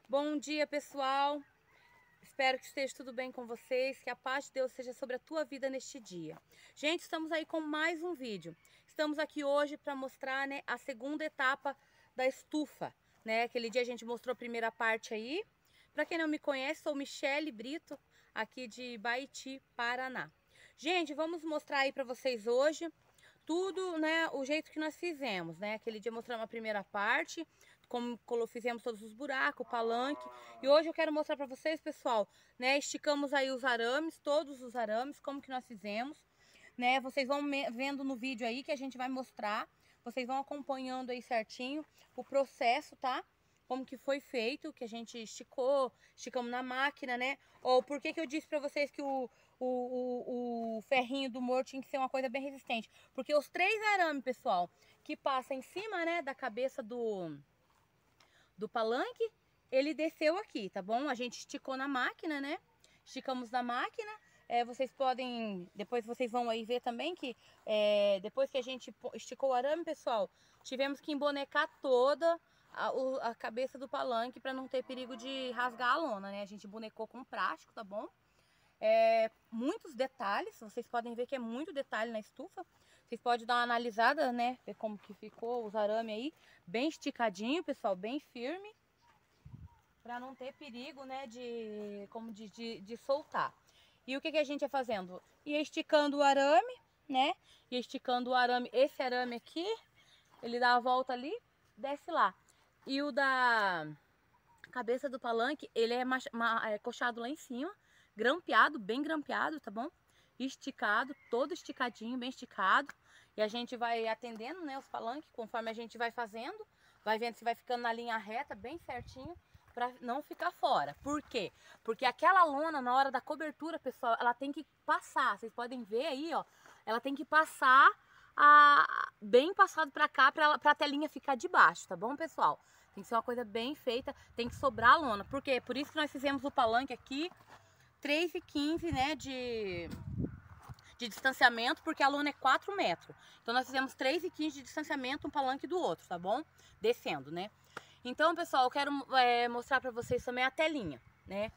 Bom dia, pessoal. Espero que esteja tudo bem com vocês, que a paz de Deus seja sobre a tua vida neste dia. Gente, estamos aí com mais um vídeo. Estamos aqui hoje para mostrar, né, a segunda etapa da estufa, né? Aquele dia a gente mostrou a primeira parte aí. Para quem não me conhece, sou Michele Brito, aqui de Baiti, Paraná. Gente, vamos mostrar aí para vocês hoje tudo, né, o jeito que nós fizemos, né? Aquele dia mostramos a primeira parte, como fizemos todos os buracos, o palanque. E hoje eu quero mostrar para vocês, pessoal, né? Esticamos aí os arames, todos os arames, como que nós fizemos, né? Vocês vão vendo no vídeo aí que a gente vai mostrar. Vocês vão acompanhando aí certinho o processo, tá? Como que foi feito, que a gente esticamos na máquina, né? Ou por que que eu disse para vocês que o ferrinho do morro tinha que ser uma coisa bem resistente? Porque os 3 arames, pessoal, que passa em cima, né, da cabeça do palanque, ele desceu aqui, tá bom? A gente esticou na máquina, né? Esticamos na máquina. Vocês podem, depois vocês vão aí ver também que depois que a gente esticou o arame, pessoal, tivemos que embonecar toda a cabeça do palanque para não ter perigo de rasgar a lona, né? A gente bonecou com plástico, tá bom? Muitos detalhes, vocês podem ver que é muito detalhe na estufa. Vocês podem dar uma analisada, né? Ver como que ficou os arames aí, bem esticadinho, pessoal, bem firme, para não ter perigo, né, de soltar. E o que que a gente ia fazendo? Ia esticando o arame, né? Ia esticando o arame, esse arame aqui, ele dá a volta ali, desce lá. E o da cabeça do palanque, ele é coxado lá em cima, grampeado, bem grampeado, tá bom? Esticado, todo esticadinho, bem esticado. E a gente vai atendendo, né, os palanques, conforme a gente vai fazendo. Vai vendo se vai ficando na linha reta, bem certinho, para não ficar fora. Por quê? Porque aquela lona, na hora da cobertura, pessoal, ela tem que passar. Vocês podem ver aí, ó. Ela tem que passar bem passado para cá, para a telinha ficar de baixo, tá bom, pessoal? Tem que ser uma coisa bem feita, tem que sobrar a lona. Por quê? Por isso que nós fizemos o palanque aqui 3,15, né, de distanciamento, porque a lona é 4 metros. Então nós fizemos 3,15 de distanciamento um palanque do outro, tá bom? Descendo, né? Então, pessoal, eu quero mostrar pra vocês também a telinha, né?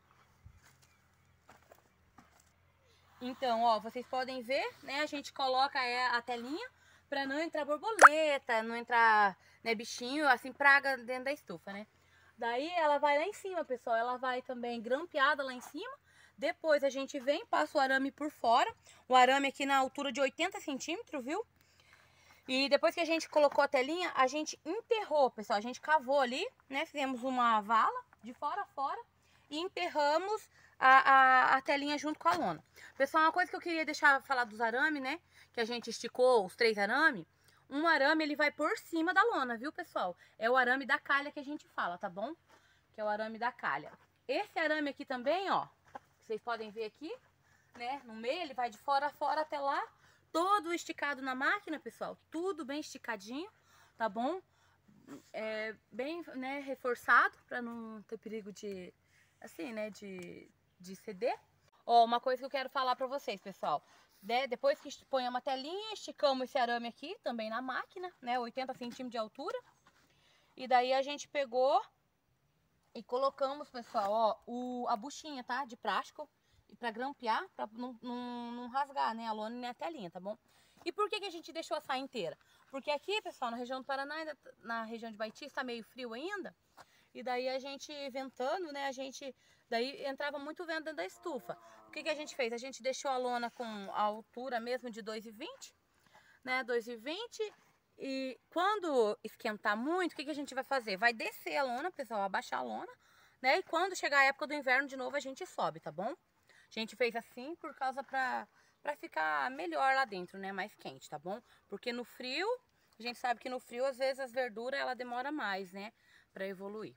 Então, ó, vocês podem ver, né? A gente coloca a telinha pra não entrar borboleta, não entrar, né, bichinho, assim, praga dentro da estufa, né? Daí ela vai lá em cima, pessoal, ela vai também grampeada lá em cima. Depois a gente vem, passa o arame por fora, o arame aqui na altura de 80 centímetros, viu? E depois que a gente colocou a telinha, a gente enterrou, pessoal, a gente cavou ali, né? Fizemos uma vala de fora a fora e enterramos a telinha junto com a lona. Pessoal, uma coisa que eu queria deixar falar dos arames, né? Que a gente esticou os 3 arames. Um arame, ele vai por cima da lona, viu, pessoal? É o arame da calha que a gente fala, tá bom? Que é o arame da calha. Esse arame aqui também, ó, vocês podem ver aqui, né? No meio, ele vai de fora a fora até lá. Todo esticado na máquina, pessoal. Tudo bem esticadinho, tá bom? Bem, né, reforçado, pra não ter perigo de, assim, né, de ceder. Ó, uma coisa que eu quero falar pra vocês, pessoal. Depois que põe uma telinha, esticamos esse arame aqui, também na máquina, né, 80 centímetros de altura. E daí a gente pegou e colocamos, pessoal, ó, a buchinha, tá, de plástico. E pra grampear, pra não rasgar, né, a lona nem a telinha, tá bom? E por que que a gente deixou a saia inteira? Porque aqui, pessoal, na região do Paraná, na região de Baiti, está meio frio ainda. E daí a gente ventando, né, daí entrava muito vento dentro da estufa. O que que a gente fez? A gente deixou a lona com a altura mesmo de 2,20, né, 2,20. E quando esquentar muito, o que que a gente vai fazer? Vai descer a lona, pessoal, abaixar a lona, né? E quando chegar a época do inverno de novo, a gente sobe, tá bom? A gente fez assim por causa pra ficar melhor lá dentro, né? Mais quente, tá bom? Porque no frio, a gente sabe que no frio, às vezes, as verduras, ela demora mais, né? Pra evoluir.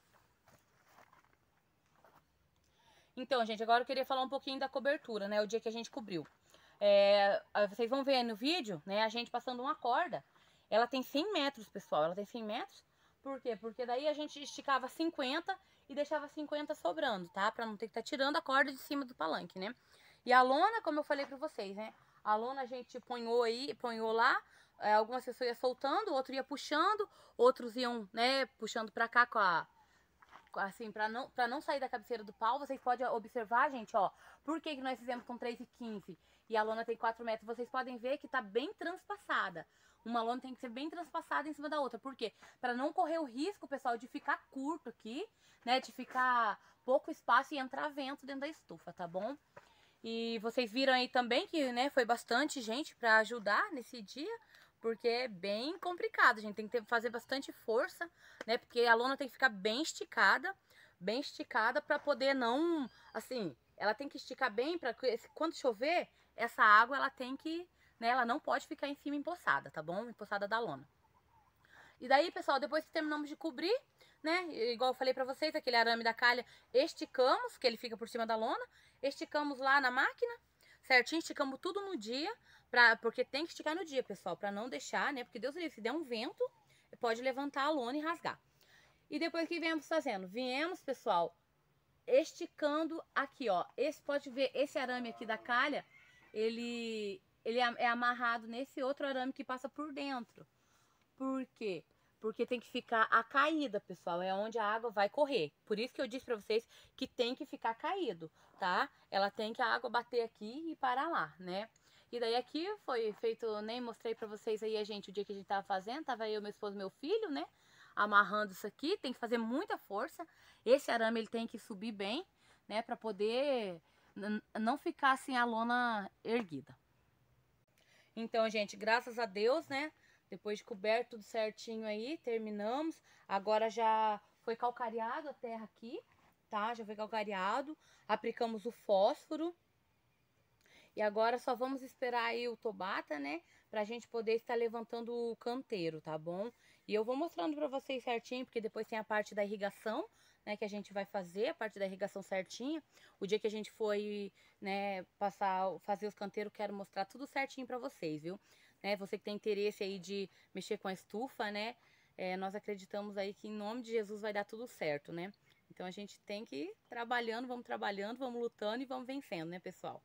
Então, gente, agora eu queria falar um pouquinho da cobertura, né? O dia que a gente cobriu. Vocês vão ver aí no vídeo, né? A gente passando uma corda. Ela tem 100 metros, pessoal. Ela tem 100 metros. Por quê? Porque daí a gente esticava 50 e deixava 50 sobrando, tá? Pra não ter que estar tirando a corda de cima do palanque, né? E a lona, como eu falei pra vocês, né? A lona a gente ponhou lá. Algumas pessoas iam soltando, outro ia puxando, outros iam, né, puxando pra cá assim, pra não sair da cabeceira do pau, vocês podem observar, gente, ó, por que nós fizemos com 3,15 e a lona tem 4 metros? Vocês podem ver que tá bem transpassada. Uma lona tem que ser bem transpassada em cima da outra. Por quê? Pra não correr o risco, pessoal, de ficar curto aqui, né, de ficar pouco espaço e entrar vento dentro da estufa, tá bom? E vocês viram aí também que, né, foi bastante gente pra ajudar nesse dia, porque é bem complicado, a gente tem que fazer bastante força, né, porque a lona tem que ficar bem esticada pra poder não, assim, ela tem que esticar bem pra que quando chover, essa água ela tem que, né, ela não pode ficar em cima empoçada, tá bom? Empoçada da lona. E daí, pessoal, depois que terminamos de cobrir, né, igual eu falei pra vocês, aquele arame da calha, esticamos, que ele fica por cima da lona, esticamos lá na máquina, certinho, esticamos tudo no dia, porque tem que esticar no dia, pessoal, pra não deixar, né, porque Deus livre, se der um vento, pode levantar a lona e rasgar. E depois que viemos fazendo? Viemos, pessoal, esticando aqui, ó, pode ver, esse arame aqui da calha, ele é amarrado nesse outro arame que passa por dentro. Por quê? Porque tem que ficar a caída, pessoal, é onde a água vai correr. Por isso que eu disse pra vocês que tem que ficar caído, tá? Ela tem que a água bater aqui e parar lá, né? E daí aqui foi feito, nem mostrei pra vocês aí, o dia que a gente tava fazendo, tava eu, meu esposo e meu filho, né? Amarrando isso aqui, tem que fazer muita força. Esse arame, ele tem que subir bem, né? Pra poder não ficar assim a lona erguida. Então, gente, graças a Deus, né? Depois de coberto tudo certinho aí, terminamos. Agora já foi calcareado a terra aqui, tá? Já foi calcareado. Aplicamos o fósforo. E agora só vamos esperar aí o Tobata, né? Pra gente poder estar levantando o canteiro, tá bom? E eu vou mostrando pra vocês certinho, porque depois tem a parte da irrigação, né? Que a gente vai fazer, a parte da irrigação certinha. O dia que a gente foi, né, fazer os canteiros, quero mostrar tudo certinho pra vocês, viu? Né, você que tem interesse aí de mexer com a estufa, né? Nós acreditamos aí que em nome de Jesus vai dar tudo certo, né? Então a gente tem que ir trabalhando, vamos lutando e vamos vencendo, né, pessoal?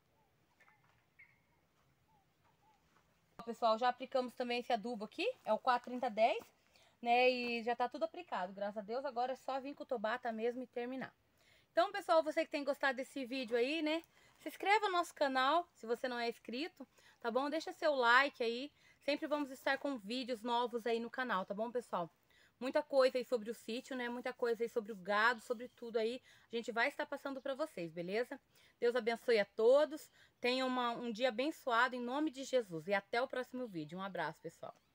Pessoal, já aplicamos também esse adubo aqui, é o 43010, né? E já tá tudo aplicado, graças a Deus. Agora é só vir com o Tobata mesmo e terminar. Então, pessoal, você que tem gostado desse vídeo aí, né? Se inscreva no nosso canal, se você não é inscrito, tá bom? Deixa seu like aí. Sempre vamos estar com vídeos novos aí no canal, tá bom, pessoal? Muita coisa aí sobre o sítio, né? Muita coisa aí sobre o gado, sobre tudo aí. A gente vai estar passando pra vocês, beleza? Deus abençoe a todos. Tenham um dia abençoado em nome de Jesus. E até o próximo vídeo. Um abraço, pessoal.